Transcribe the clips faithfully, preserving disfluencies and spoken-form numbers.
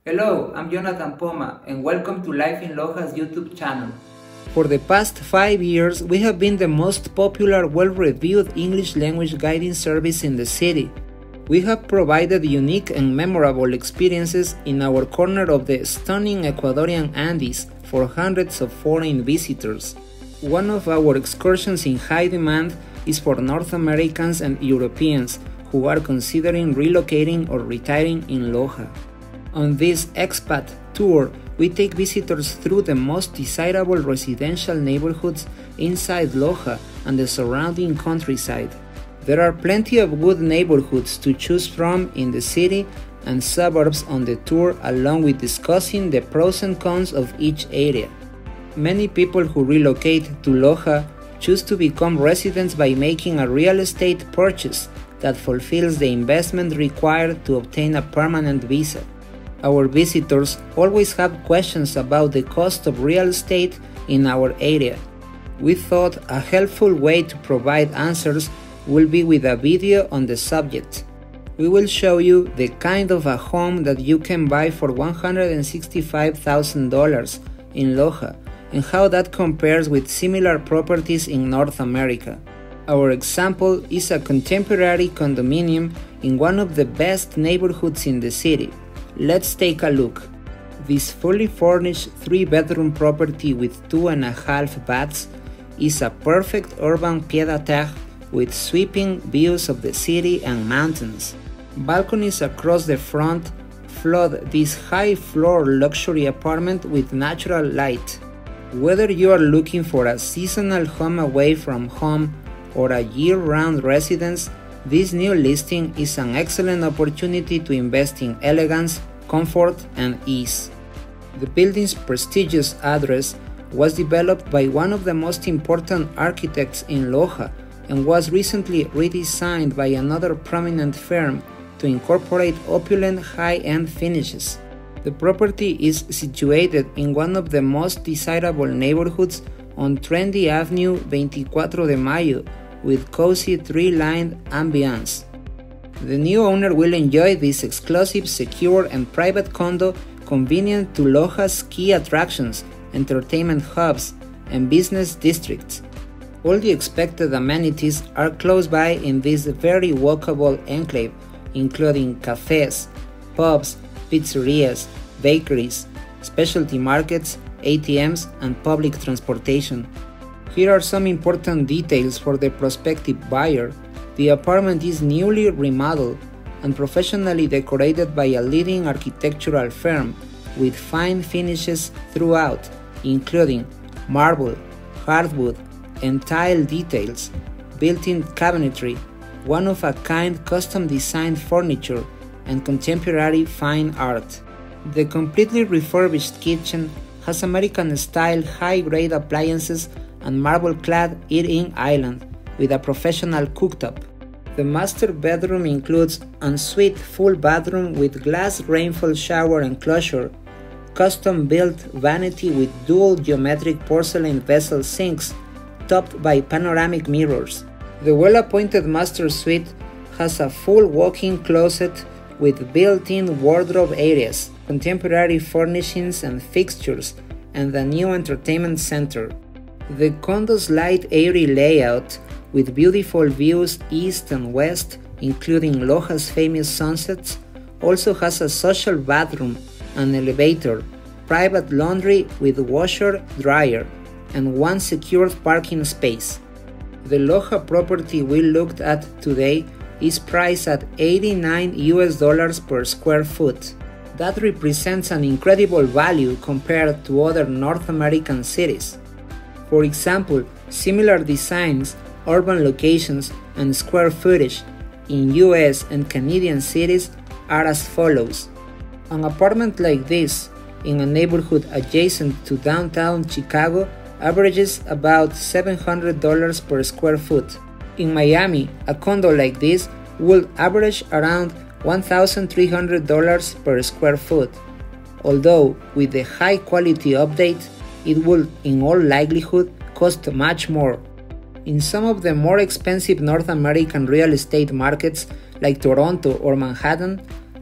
Hello, I'm Jonathan Poma and welcome to Life in Loja's YouTube channel. For the past five years, we have been the most popular, well-reviewed English language guiding service in the city. We have provided unique and memorable experiences in our corner of the stunning Ecuadorian Andes for hundreds of foreign visitors. One of our excursions in high demand is for North Americans and Europeans who are considering relocating or retiring in Loja. On this expat tour, we take visitors through the most desirable residential neighborhoods inside Loja and the surrounding countryside. There are plenty of good neighborhoods to choose from in the city and suburbs on the tour, along with discussing the pros and cons of each area. Many people who relocate to Loja choose to become residents by making a real estate purchase that fulfills the investment required to obtain a permanent visa. Our visitors always have questions about the cost of real estate in our area. We thought a helpful way to provide answers will be with a video on the subject. We will show you the kind of a home that you can buy for one hundred sixty-five thousand dollars in Loja and how that compares with similar properties in North America. Our example is a contemporary condominium in one of the best neighborhoods in the city. Let's take a look. This fully furnished three-bedroom property with two and a half baths is a perfect urban pied-à-terre with sweeping views of the city and mountains. Balconies across the front flood this high-floor luxury apartment with natural light. Whether you are looking for a seasonal home away from home or a year-round residence, this new listing is an excellent opportunity to invest in elegance, comfort, and ease. The building's prestigious address was developed by one of the most important architects in Loja and was recently redesigned by another prominent firm to incorporate opulent high-end finishes. The property is situated in one of the most desirable neighborhoods on trendy Avenue veinticuatro de Mayo with cozy tree-lined ambience. The new owner will enjoy this exclusive, secure, and private condo convenient to Loja's key attractions, entertainment hubs, and business districts. All the expected amenities are close by in this very walkable enclave, including cafes, pubs, pizzerias, bakeries, specialty markets, A T Ms, and public transportation. Here are some important details for the prospective buyer. The apartment is newly remodeled and professionally decorated by a leading architectural firm with fine finishes throughout, including marble, hardwood, and tile details, built-in cabinetry, one-of-a-kind custom-designed furniture, and contemporary fine art. The completely refurbished kitchen has American-style high-grade appliances and marble-clad eat-in island with a professional cooktop. The master bedroom includes ensuite full bathroom with glass rainfall shower enclosure, custom-built vanity with dual geometric porcelain vessel sinks topped by panoramic mirrors. The well-appointed master suite has a full walk-in closet with built-in wardrobe areas, contemporary furnishings and fixtures, and a new entertainment center. The condo's light, airy layout with beautiful views east and west, including Loja's famous sunsets, also has a social bathroom, an elevator, private laundry with washer, dryer, and one secured parking space. The Loja property we looked at today is priced at eighty-nine U S dollars per square foot. That represents an incredible value compared to other North American cities. For example, similar designs, urban locations, and square footage in U S and Canadian cities are as follows. An apartment like this, in a neighborhood adjacent to downtown Chicago, averages about seven hundred dollars per square foot. In Miami, a condo like this will average around one thousand three hundred dollars per square foot, although with the high quality update, it will in all likelihood cost much more. In some of the more expensive North American real estate markets like Toronto or Manhattan,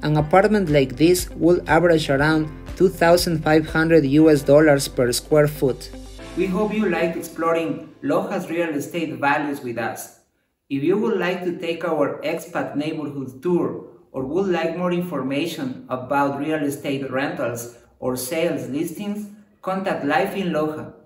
an apartment like this will average around two thousand five hundred U S dollars per square foot. We hope you liked exploring Loja's real estate values with us. If you would like to take our expat neighborhood tour or would like more information about real estate rentals or sales listings, contact Life in Loja.